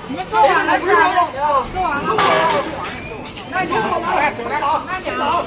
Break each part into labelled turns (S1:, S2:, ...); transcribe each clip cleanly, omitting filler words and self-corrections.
S1: 你们做完了是吧？做完了。那你来，走来打，那你打，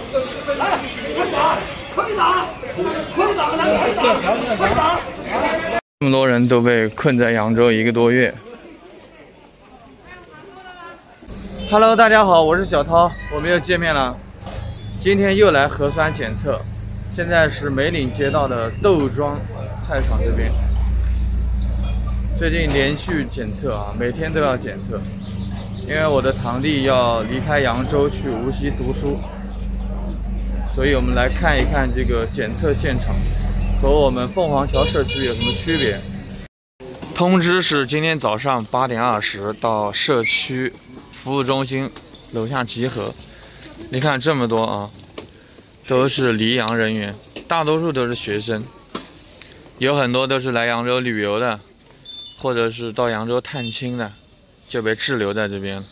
S1: 快打，快打，来，快打！
S2: 这么多人都被困在扬州1个多月。Hello， 大家好，我是小涛，我们又见面了。今天又来核酸检测，现在是梅岭街道的豆庄菜场这边。最近连续检测啊，每天都要检测，因为我的堂弟要离开扬州去无锡读书，所以我们来看一看这个检测现场和我们凤凰桥社区有什么区别。通知是今天早上8点20到社区服务中心楼下集合。你看这么多啊，都是离扬人员，大多数都是学生，有很多都是来扬州旅游的，或者是到扬州探亲的，就被滞留在这边了。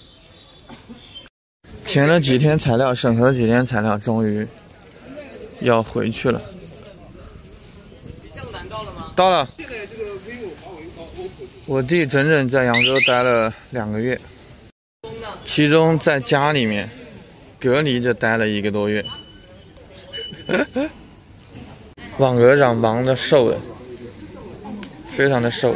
S2: 填了几天材料，审核几天材料，终于要回去了。到了。我弟整整在扬州待了2个月，其中在家里面隔离着待了1个多月。网格长忙得瘦了，非常的瘦。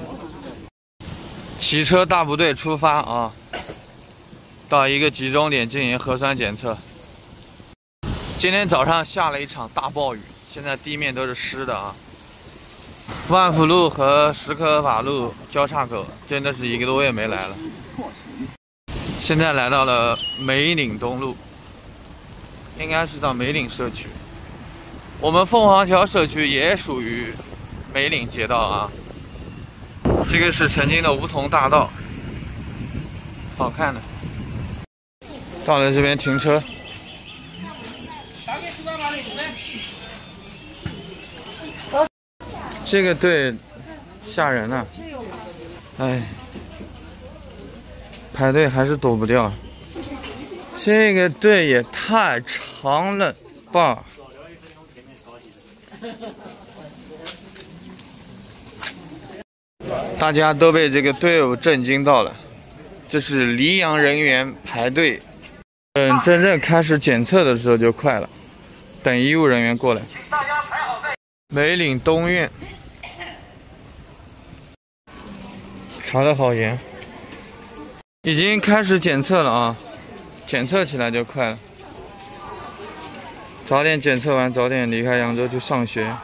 S2: 骑车大部队出发啊，到一个集中点进行核酸检测。今天早上下了一场大暴雨，现在地面都是湿的啊。万福路和石刻法路交叉口真的是1个多月没来了。现在来到了梅岭东路，应该是到梅岭社区。我们凤凰桥社区也属于梅岭街道啊。这个是曾经的梧桐大道，好看的。到了这边停车。这个队吓人啊！哎，排队还是躲不掉。这个队也太长了吧！大家都被这个队伍震惊到了。这是离扬人员排队，等真正开始检测的时候就快了，等医务人员过来。梅岭东院。查得好严，已经开始检测了啊！检测起来就快了。早点检测完，早点离开扬州去上学。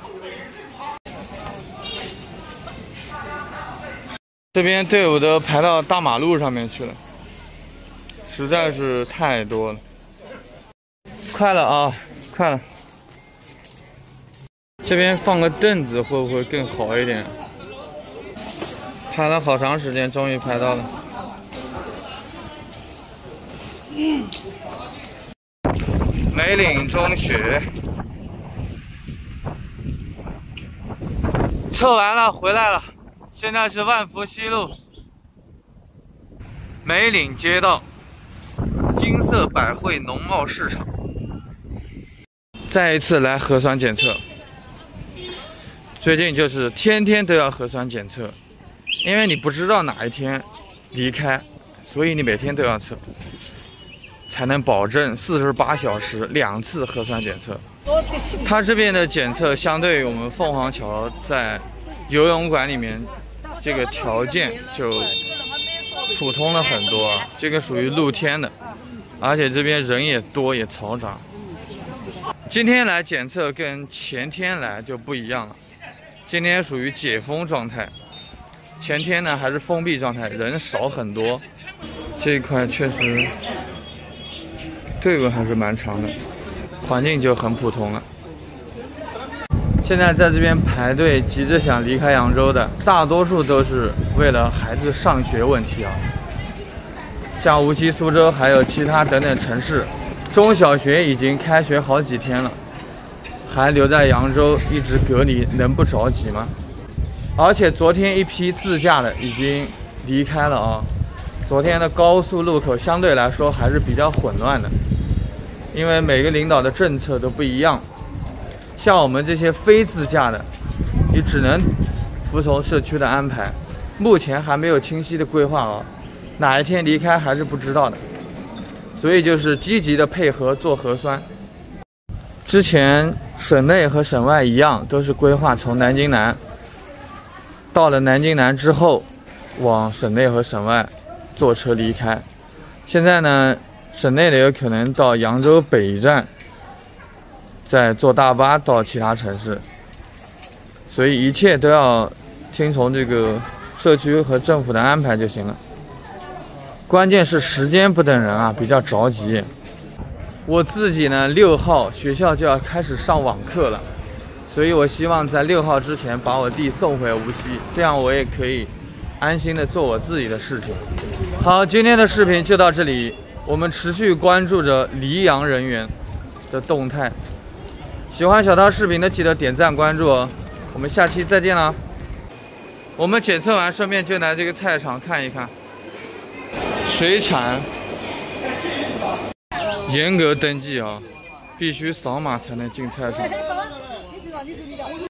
S2: 这边队伍都排到大马路上面去了，实在是太多了。快了啊，快了！这边放个凳子会不会更好一点？排了好长时间，终于排到了。梅岭中学，测完了回来了，现在是万福西路梅岭街道金色百汇农贸市场。再一次来核酸检测，最近就是天天都要核酸检测。因为你不知道哪一天离开，所以你每天都要测，才能保证48小时2次核酸检测。它这边的检测相对于我们凤凰桥在游泳馆里面，这个条件就普通了很多，这个属于露天的，而且这边人也多也嘈杂。今天来检测跟前天来就不一样了，今天属于解封状态。前天呢还是封闭状态，人少很多。这一块确实队伍还是蛮长的，环境就很普通了。现在在这边排队急着想离开扬州的，大多数都是为了孩子上学问题啊。像无锡、苏州还有其他等等城市，中小学已经开学好几天了，还留在扬州一直隔离，能不着急吗？而且昨天一批自驾的已经离开了啊。昨天的高速路口相对来说还是比较混乱的，因为每个领导的政策都不一样。像我们这些非自驾的，你只能服从社区的安排，目前还没有清晰的规划啊。 哪一天离开还是不知道的，所以就是积极的配合做核酸。之前省内和省外一样，都是规划从南京南，到了南京南之后，往省内和省外坐车离开。现在呢，省内的有可能到扬州北站，再坐大巴到其他城市，所以一切都要听从这个社区和政府的安排就行了。关键是时间不等人啊，比较着急。我自己呢，6号学校就要开始上网课了，所以我希望在6号之前把我弟送回无锡，这样我也可以安心的做我自己的事情。好，今天的视频就到这里，我们持续关注着黎阳人员的动态。喜欢小涛视频的记得点赞关注哦，我们下期再见啦。我们检测完，顺便就来这个菜场看一看。水产严格登记啊，必须扫码才能进菜场。